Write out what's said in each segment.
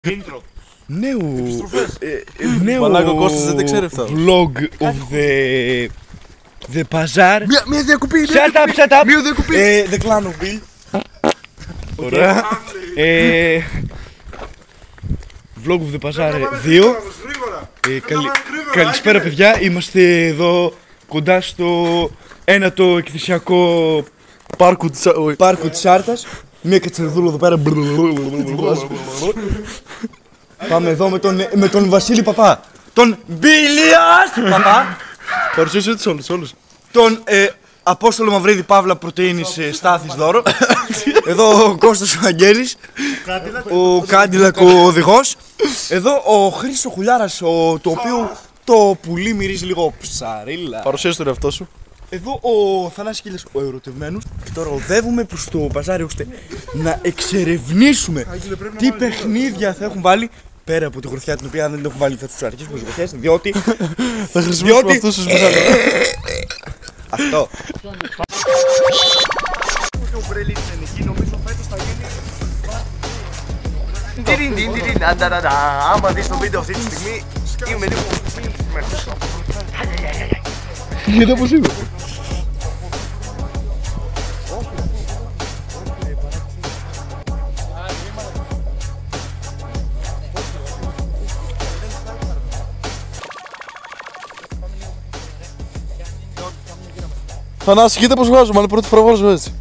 Intro. Νέο vlog of the bazaar. Μια διακοπή. Shut up. Μια διακοπή. The clan of Bill. Ωραία. Vlog of the bazaar 2. Καλησπέρα παιδιά. Είμαστε εδώ κοντά στο ένατο εκθεσιακό πάρκο της Άρτας. Μια κατσαρδούλα εδώ πέρα. Πάμε εδώ με τον Βασίλη Παπά. Τον Μπιλιάς Παπά. Παρουσίασε τους όλους. Τον Απόστολο Μαυρίδη Παύλα Πρωτεΐνης Στάθης Δώρο. Εδώ ο Κώστας ο Αγγέλης. Ο Κάντιλακ ο οδηγός. Εδώ ο Χρήστος Χουλιάρας, το οποίο το πουλί μυρίζει λίγο ψαρίλα. Παρουσίασε τον εαυτό σου. Εδώ ο Θανάσης Κίλιας, ο ερωτευμένος. Και τώρα οδεύουμε προς το μπαζάρι ώστε να εξερευνήσουμε τι παιχνίδια θα έχουν βάλει. Πέρα από τη γροθιά την οποία δεν την έχουν βάλει θα τους αρχίσουμε τις γροθιές, διότι θα χρησιμοποιήσουμε αυτούς τους μπαζάρι. Αυτό. Άμα δεις το βίντεο αυτή τη στιγμή, είμαι λίγο μέρος. Κοίτα πως είμαι. Θανάση, κοίτα πως βγάζω, αλλά πρώτη φορά βγάζω έτσι.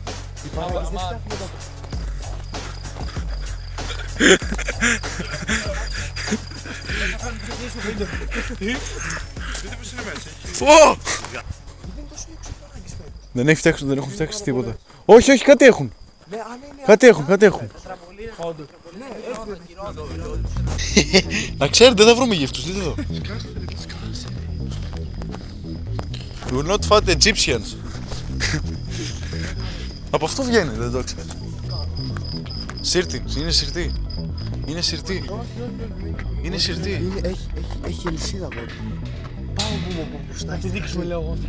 Δεν έχουν φτιάξει τίποτα. Όχι, κάτι έχουν. Κάτι έχουν. Να ξέρετε, δεν θα βρούμε γύφτους, δείτε εδώ. You will not fight Egyptians. Από αυτό βγαίνει, δεν το ξέρεις. Σύρτη, είναι συρτή. Είναι συρτή. Έχει ελισίδα εδώ. Πάω από μπροστά. Θα τη δείξουμε λέω εγώ.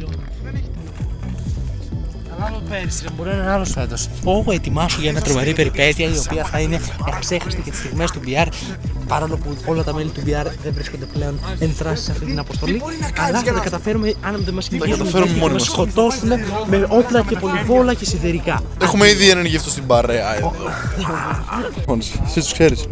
Ανάλογο πέρυσι, μπορεί να είναι άλλος φέτος. Εγώ ετοιμάσου για ένα τρομερή περιπέτεια η οποία θα είναι εξέχαστη και τις στιγμές του VR. Παρόλο που όλα τα μέλη του VR δεν βρίσκονται πλέον ενθράσεις σε αυτή την αποστολή. Αλλά θα τα καταφέρουμε, αν δεν μας κυνηγήσουν, να μας σκοτώσουν με όπλα και πολυβόλα και σιδερικά. Έχουμε ήδη έναν γύφτο στην παρέα εδώ. Εσύ τους ξέρεις.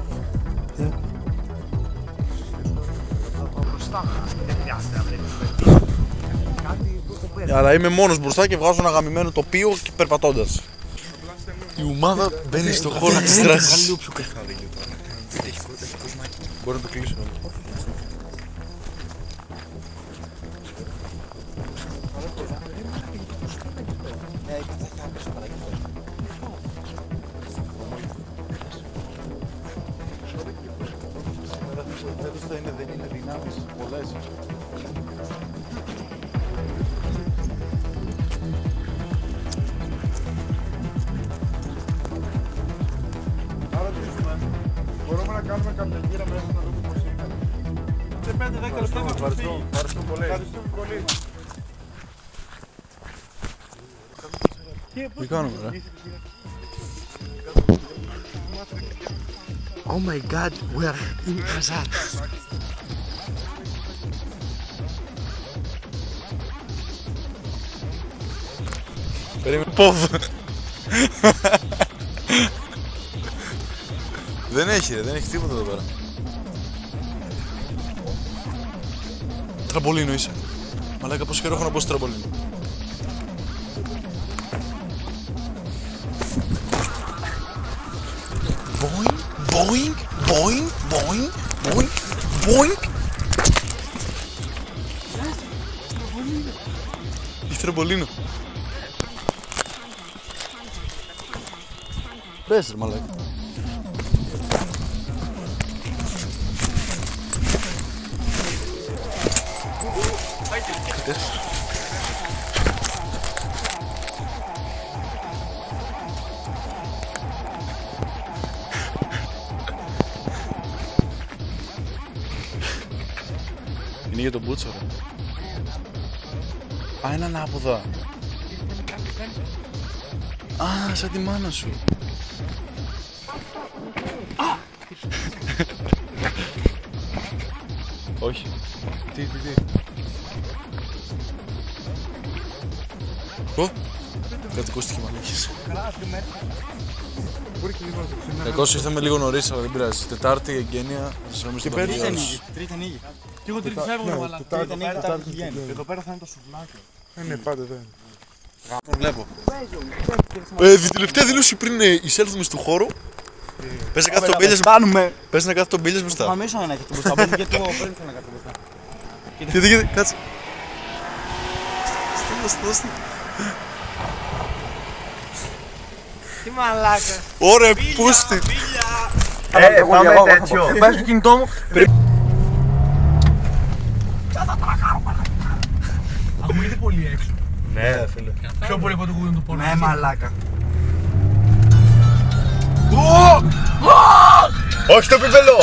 Αλλά είμαι μόνος μπροστά και βγάζω ένα γαμημένο τοπίο και περπατώντας. Η ομάδα μπαίνει στο χώρο της δράσης. Μπορεί να το κλείσω. Δεν είναι δυνάμεις πολλές. Μπορούμε να κάνουμε κάποια γύρα μέσα να δούμε πώς είναι. Σε 5-10 λεπτά μας φύγει. Ευχαριστούμε πολύ. Τι κάνουμε ρε. Oh my god, we are in bazaar. Περίμενε πόδο. Δεν έχει τίποτα εδώ πέρα. Τραμπολίνο είσαι. Μαλάκα πόσο καιρό έχω να μπω στο τραμπολίνο. Boing. Έχει τραμπολίνο. Πες ρε μαλάκα. Είναι για τον Μπούτσο ρε. Α, είναι ανάποδα. Α, σαν τη μάνα σου. Όχι. Τι. Κάτι ακούστηκε μαλάκες. Εγώ ήρθαμε λίγο νωρίς, αλλά δεν πειράζει. Τετάρτη, εγγένεια, συγγνώμη στην Παναγία. Τρίτη ανοίγει. Και εγώ τρίτη φεύγω, αλλά. Τρίτη ανοίγει, Τετάρτη βγαίνει. Εδώ πέρα θα είναι το σουβλάκι. Ναι, πάντα δεν. Τον βλέπω. Τελευταία δήλωση πριν εισέλθουμε στο χώρο. Πες να κάθεται τον Μπίλιας. Πες να κάθεται τον Μπίλιας μπροστά. Αμέσως να έχετε μπροστά. Γιατί εγώ πριν θέλω να κάθεται μπροστά. Κοίτα, κάτσε. Στείλω. Τι μαλάκα. Ωραία, πούστη. Πάμε τέτοιο. Βάζεις το κινητό μου. Ακούγεται πολύ έξω. Ναι, φίλε. Πιο πολύ από το κούδι του πόρου. Ναι, μαλάκα. Όχι το πιπελό!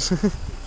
Adios.